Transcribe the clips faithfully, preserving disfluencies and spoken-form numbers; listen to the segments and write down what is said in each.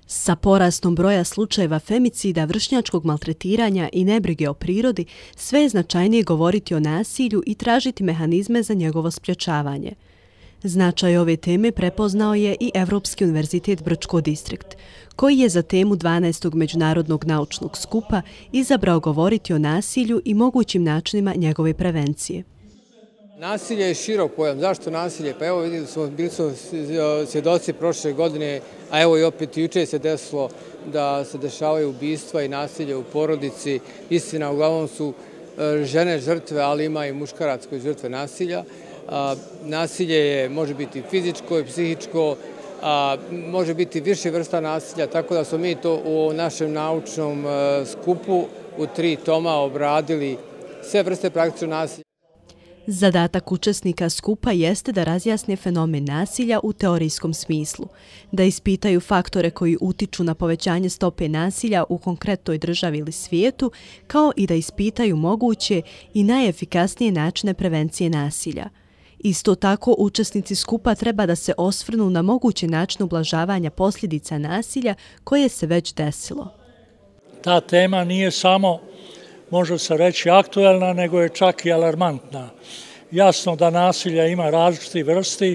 Sa porastom broja slučajeva femicida, vršnjačkog maltretiranja i nebrige o prirodi, sve je značajnije govoriti o nasilju i tražiti mehanizme za njegovo sprječavanje. Značaj ove teme prepoznao je i Evropski univerzitet Brčko distrikt, koji je za temu dvanaestog međunarodnog naučnog skupa izabrao govoriti o nasilju i mogućim načinima njegove prevencije. Nasilje je širok pojam. Zašto nasilje? Pa evo vidjeli smo, bili smo svjedoci prošle godine, a evo i opet jučer se desilo da se dešavaju ubistva i nasilje u porodici. Istina, uglavnom su žene žrtve, ali ima i muškarac koji žrtve nasilja. Nasilje je, može biti fizičko i psihičko, a može biti više vrsta nasilja, tako da smo mi to u našem naučnom skupu u tri toma obradili sve vrste praktično nasilja. Zadatak učesnika skupa jeste da razjasne fenomen nasilja u teorijskom smislu, da ispitaju faktore koji utiču na povećanje stope nasilja u konkretnoj državi ili svijetu, kao i da ispitaju moguće i najefikasnije načine prevencije nasilja. Isto tako, učesnici skupa treba da se osvrnu na moguće načine ublažavanja posljedica nasilja koje se već desilo. Ta tema nije samo, može se reći, aktuelna, nego je čak i alarmantna. Jasno da nasilja ima različitih vrsti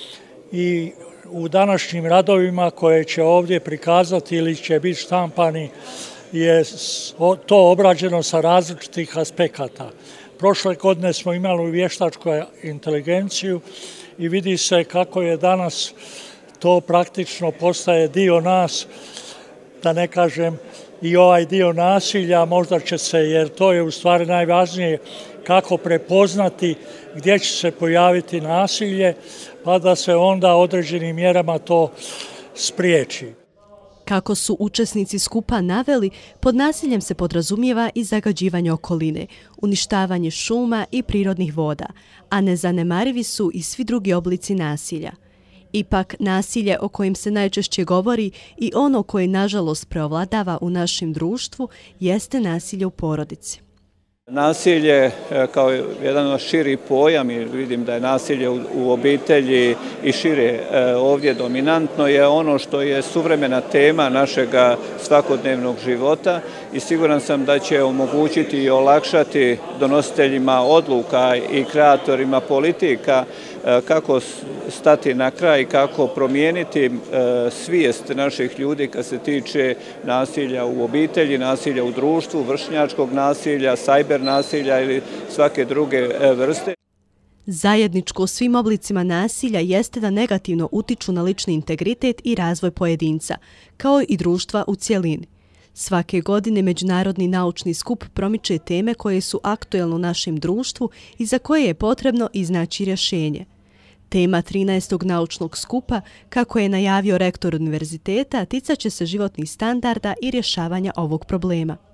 i u današnjim radovima koje će ovdje prikazati ili će biti štampani je to obrađeno sa različitih aspekata. Prošle godine smo imali vještačku inteligenciju i vidi se kako je danas to praktično postaje dio nas, da ne kažem i ovaj dio nasilja, možda će se, jer to je u stvari najvažnije, kako prepoznati gdje će se pojaviti nasilje, pa da se onda određenim mjerama to spriječi. Kako su učesnici skupa naveli, pod nasiljem se podrazumijeva i zagađivanje okoline, uništavanje šuma i prirodnih voda, a nezanemarivi su i svi drugi oblici nasilja. Ipak, nasilje o kojem se najčešće govori i ono koje nažalost preovladava u našem društvu jeste nasilje u porodici. Nasilje kao jedan širi pojam, i vidim da je nasilje u obitelji i šire ovdje dominantno, je ono što je suvremena tema našeg svakodnevnog života i siguran sam da će omogućiti i olakšati donositeljima odluka i kreatorima politika kako stati na kraj, kako promijeniti svijest naših ljudi kad se tiče nasilja u obitelji, nasilja u društvu, vršnjačkog nasilja, sajber nasilja ili svake druge vrste. Zajedničko svim oblicima nasilja jeste da negativno utiču na lični integritet i razvoj pojedinca, kao i društva u cjelini. Svake godine Međunarodni naučni skup promiče teme koje su aktuelne u našem društvu i za koje je potrebno iznaći rješenje. Tema trinaestog naučnog skupa, kako je najavio rektor univerziteta, ticaće se životnih standarda i rješavanja ovog problema.